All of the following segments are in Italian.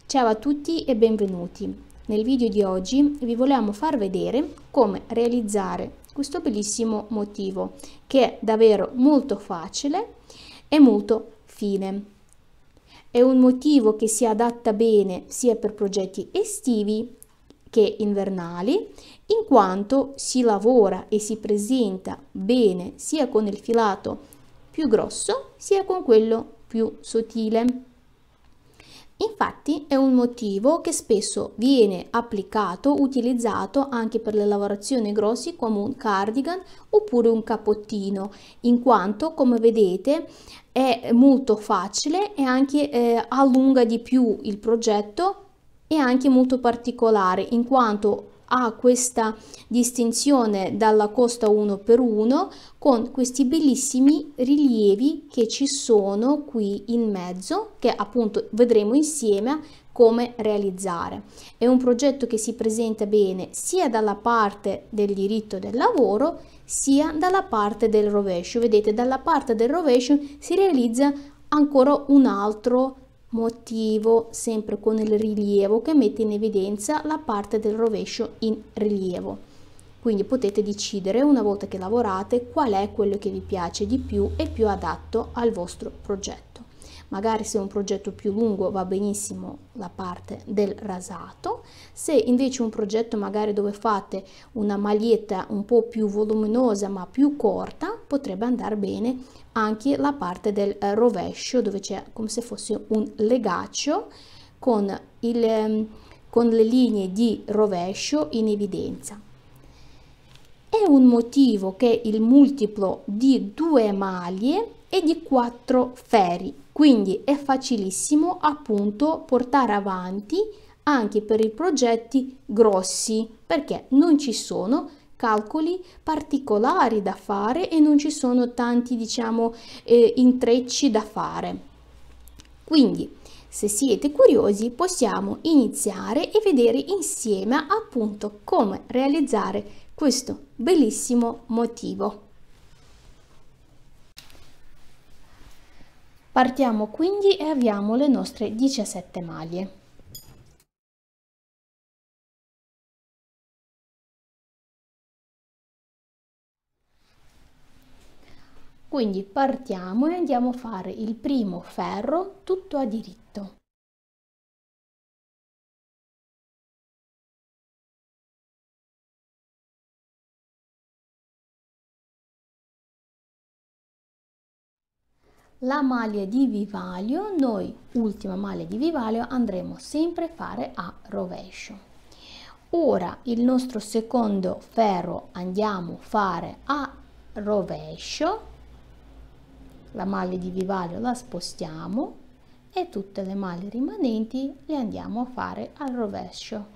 Ciao a tutti e benvenuti. Nel video di oggi vi vogliamo far vedere come realizzare questo bellissimo motivo che è davvero molto facile e molto fine. È un motivo che si adatta bene sia per progetti estivi che invernali, in quanto si lavora e si presenta bene sia con il filato più grosso sia con quello più sottile. Infatti è un motivo che spesso viene applicato, utilizzato anche per le lavorazioni grossi come un cardigan oppure un cappottino, in quanto, come vedete, è molto facile e anche allunga di più il progetto e anche molto particolare, in quanto ha questa distinzione dalla costa 1x1 con questi bellissimi rilievi che ci sono qui in mezzo, che appunto vedremo insieme come realizzare. È un progetto che si presenta bene sia dalla parte del diritto del lavoro sia dalla parte del rovescio. Vedete, dalla parte del rovescio si realizza ancora un altro motivo, sempre con il rilievo, che mette in evidenza la parte del rovescio in rilievo. Quindi potete decidere, una volta che lavorate, qual è quello che vi piace di più e più adatto al vostro progetto. Magari se è un progetto più lungo va benissimo la parte del rasato, se invece è un progetto magari dove fate una maglietta un po' più voluminosa ma più corta, potrebbe andare bene anche la parte del rovescio, dove c'è come se fosse un legaccio con le linee di rovescio in evidenza. È un motivo che è il multiplo di 2 maglie e di 4 ferri, quindi è facilissimo appunto portare avanti anche per i progetti grossi, perché non ci sono calcoli particolari da fare e non ci sono tanti, diciamo, intrecci da fare. Quindi, se siete curiosi, possiamo iniziare e vedere insieme appunto come realizzare questo bellissimo motivo. Partiamo quindi e abbiamo le nostre 17 maglie. Quindi partiamo e andiamo a fare il primo ferro tutto a diritto. La maglia di vivaio, noi ultima maglia di vivaio andremo sempre a fare a rovescio. Ora il nostro secondo ferro andiamo a fare a rovescio, la maglia di vivaio la spostiamo e tutte le maglie rimanenti le andiamo a fare al rovescio.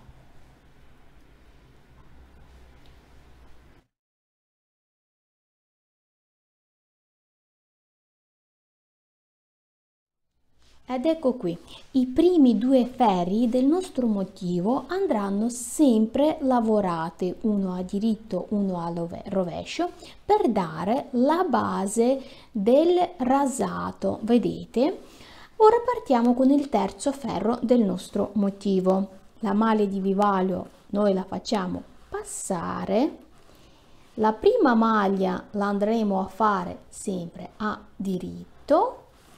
Ed ecco qui, i primi 2 ferri del nostro motivo andranno sempre lavorati, uno a diritto, uno a rovescio, per dare la base del rasato, vedete? Ora partiamo con il terzo ferro del nostro motivo. La maglia di vivaio noi la facciamo passare, la prima maglia la andremo a fare sempre a diritto,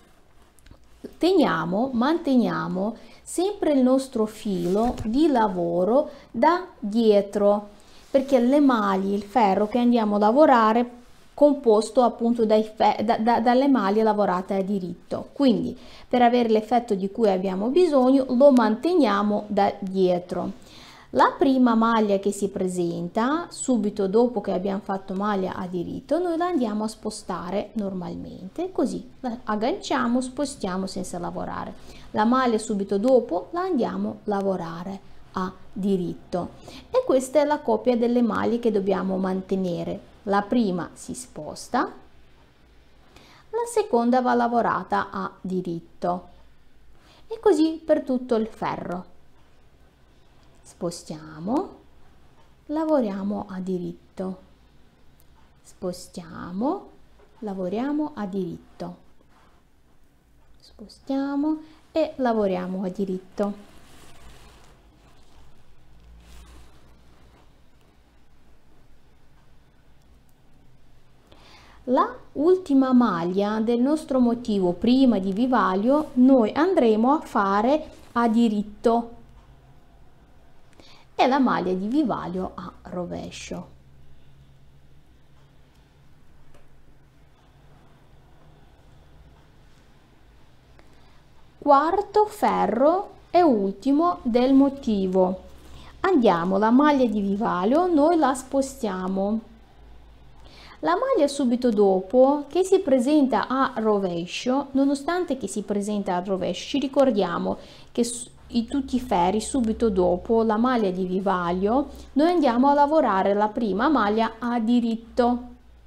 manteniamo sempre il nostro filo di lavoro da dietro, perché le maglie, il ferro che andiamo a lavorare composto appunto dalle maglie lavorate a diritto, quindi per avere l'effetto di cui abbiamo bisogno lo manteniamo da dietro. La prima maglia che si presenta subito dopo che abbiamo fatto maglia a diritto, noi la andiamo a spostare normalmente, così la agganciamo, spostiamo senza lavorare. La maglia subito dopo la andiamo a lavorare a diritto. E questa è la coppia delle maglie che dobbiamo mantenere. La prima si sposta, la seconda va lavorata a diritto. E così per tutto il ferro. Spostiamo, lavoriamo a diritto, spostiamo, lavoriamo a diritto, spostiamo e lavoriamo a diritto. la ultima maglia del nostro motivo prima di vivaglio noi andremo a fare a diritto e la maglia di vivaglio a rovescio. Quarto ferro e ultimo del motivo. Andiamo, la maglia di vivaglio noi la spostiamo. La maglia subito dopo che si presenta a rovescio, nonostante che si presenta a rovescio, ci ricordiamo che tutti i ferri subito dopo la maglia di vivaglio noi andiamo a lavorare la prima maglia a diritto.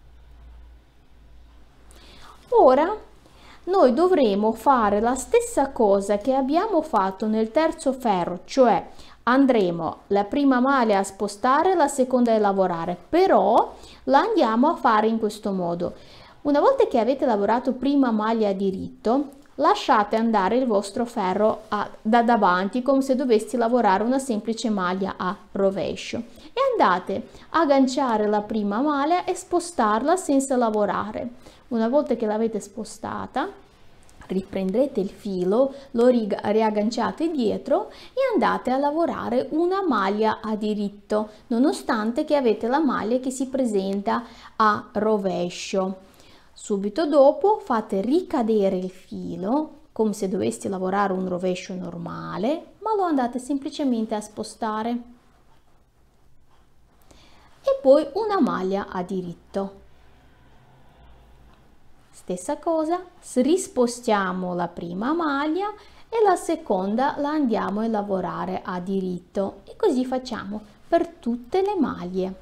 Ora noi dovremo fare la stessa cosa che abbiamo fatto nel terzo ferro, cioè andremo la prima maglia a spostare, la seconda a lavorare, però la andiamo a fare in questo modo. Una volta che avete lavorato prima maglia a diritto, lasciate andare il vostro ferro da davanti come se dovessi lavorare una semplice maglia a rovescio e andate a agganciare la prima maglia e spostarla senza lavorare. Una volta che l'avete spostata, riprendete il filo, lo riagganciate dietro e andate a lavorare una maglia a diritto, nonostante che avete la maglia che si presenta a rovescio. Subito dopo fate ricadere il filo, come se doveste lavorare un rovescio normale, ma lo andate semplicemente a spostare. E poi una maglia a diritto. Stessa cosa, rispostiamo la prima maglia e la seconda la andiamo a lavorare a diritto e così facciamo per tutte le maglie.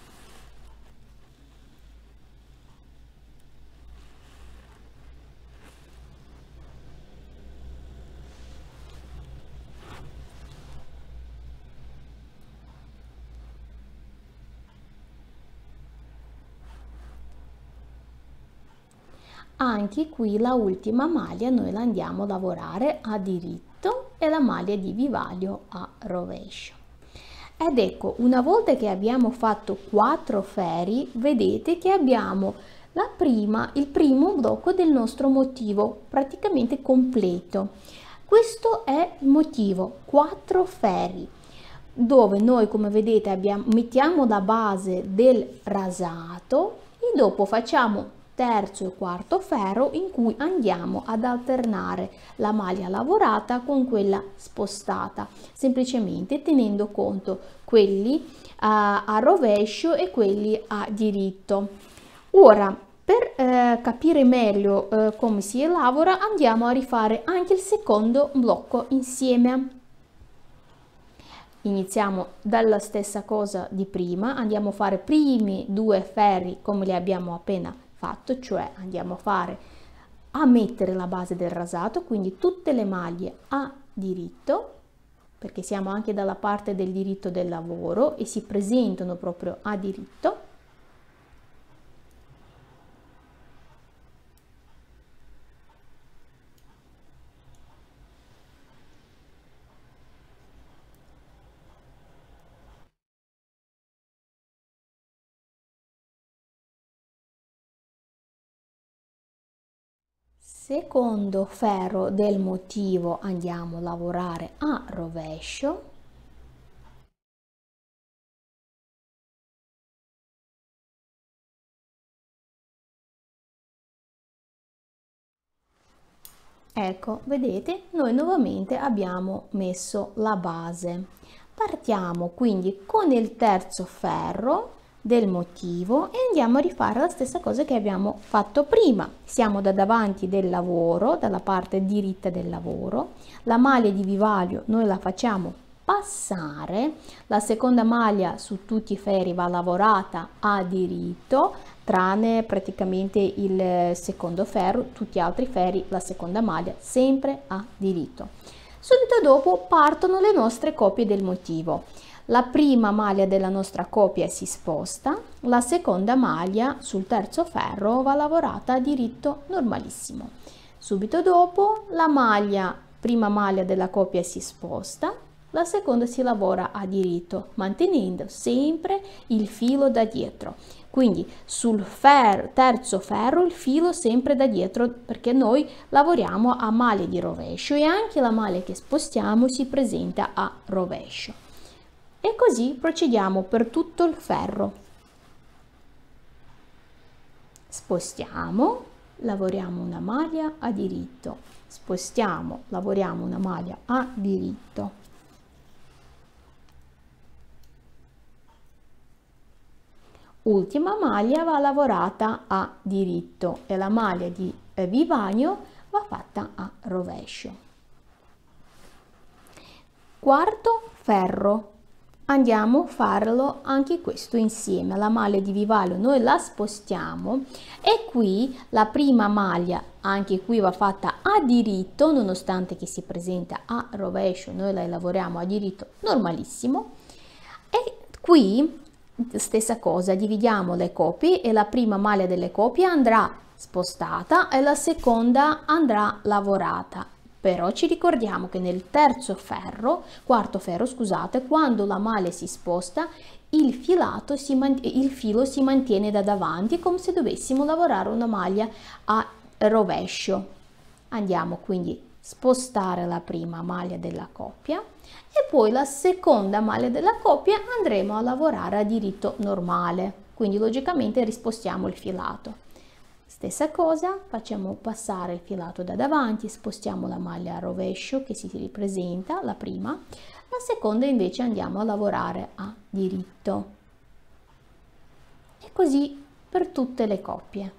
Anche qui la ultima maglia noi la andiamo a lavorare a diritto e la maglia di vivaglio a rovescio. Ed ecco, una volta che abbiamo fatto 4 ferri, vedete che abbiamo il primo blocco del nostro motivo praticamente completo. Questo è il motivo, 4 ferri, dove noi, come vedete, mettiamo la base del rasato e dopo facciamo terzo e quarto ferro in cui andiamo ad alternare la maglia lavorata con quella spostata, semplicemente tenendo conto quelli a rovescio e quelli a diritto. Ora, per capire meglio come si lavora, andiamo a rifare anche il secondo blocco insieme. Iniziamo dalla stessa cosa di prima, andiamo a fare i primi 2 ferri come li abbiamo appena fatto, cioè andiamo a mettere la base del rasato, quindi tutte le maglie a diritto, perché siamo anche dalla parte del diritto del lavoro e si presentano proprio a diritto. Secondo ferro del motivo andiamo a lavorare a rovescio. Ecco, vedete, noi nuovamente abbiamo messo la base. Partiamo quindi con il terzo ferro del motivo e andiamo a rifare la stessa cosa che abbiamo fatto prima. Siamo da davanti del lavoro, dalla parte diritta del lavoro, la maglia di vivaglio noi la facciamo passare, la seconda maglia su tutti i ferri va lavorata a diritto, tranne praticamente il secondo ferro, tutti gli altri ferri la seconda maglia sempre a diritto. Subito dopo partono le nostre coppie del motivo. La prima maglia della nostra coppia si sposta, la seconda maglia sul terzo ferro va lavorata a diritto normalissimo. Subito dopo la prima maglia della coppia si sposta, la seconda si lavora a diritto, mantenendo sempre il filo da dietro. Quindi sul terzo ferro il filo sempre da dietro, perché noi lavoriamo a maglia di rovescio e anche la maglia che spostiamo si presenta a rovescio. E così procediamo per tutto il ferro. Spostiamo, lavoriamo una maglia a diritto, spostiamo, lavoriamo una maglia a diritto. Ultima maglia va lavorata a diritto e la maglia di vivaio va fatta a rovescio. Quarto ferro, andiamo a farlo anche questo insieme. La maglia di vivaio noi la spostiamo e qui la prima maglia anche qui va fatta a diritto, nonostante che si presenta a rovescio, noi la lavoriamo a diritto normalissimo. E qui stessa cosa, dividiamo le coppie e la prima maglia delle coppie andrà spostata e la seconda andrà lavorata. Però ci ricordiamo che nel quarto ferro, scusate, quando la maglia si sposta, il filo si mantiene da davanti come se dovessimo lavorare una maglia a rovescio. Andiamo quindi a spostare la prima maglia della coppia e poi la seconda maglia della coppia andremo a lavorare a diritto normale, quindi logicamente rispostiamo il filato. Stessa cosa, facciamo passare il filato da davanti, spostiamo la maglia a rovescio che si ripresenta, la prima, la seconda invece andiamo a lavorare a diritto. E così per tutte le coppie.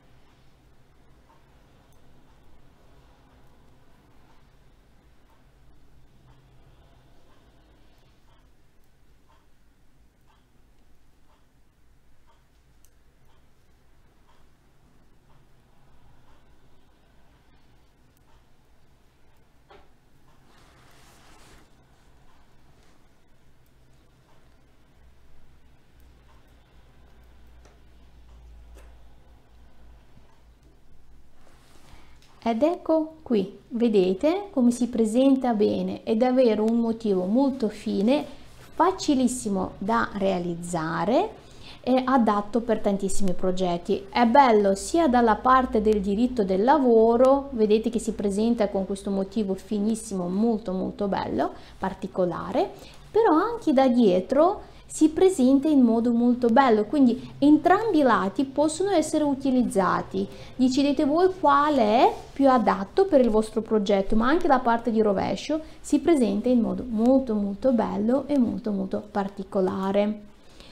Ed ecco qui, vedete come si presenta bene, è davvero un motivo molto fine, facilissimo da realizzare e adatto per tantissimi progetti. È bello sia dalla parte del diritto del lavoro, vedete che si presenta con questo motivo finissimo, molto bello, particolare, però anche da dietro si presenta in modo molto bello, quindi entrambi i lati possono essere utilizzati. Decidete voi quale è più adatto per il vostro progetto, ma anche la parte di rovescio si presenta in modo molto bello e molto particolare.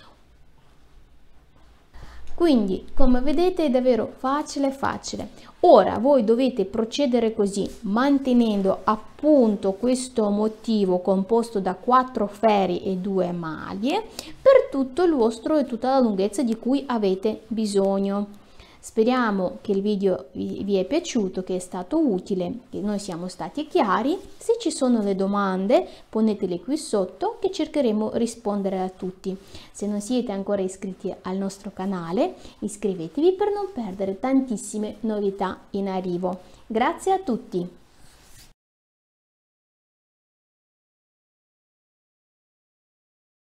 Quindi, come vedete, è davvero facile. Ora voi dovete procedere così, mantenendo appunto questo motivo composto da 4 ferri e 2 maglie per tutto il vostro e tutta la lunghezza di cui avete bisogno. Speriamo che il video vi è piaciuto, che è stato utile, che noi siamo stati chiari. Se ci sono le domande, ponetele qui sotto che cercheremo di rispondere a tutti. Se non siete ancora iscritti al nostro canale, iscrivetevi per non perdere tantissime novità in arrivo. Grazie a tutti!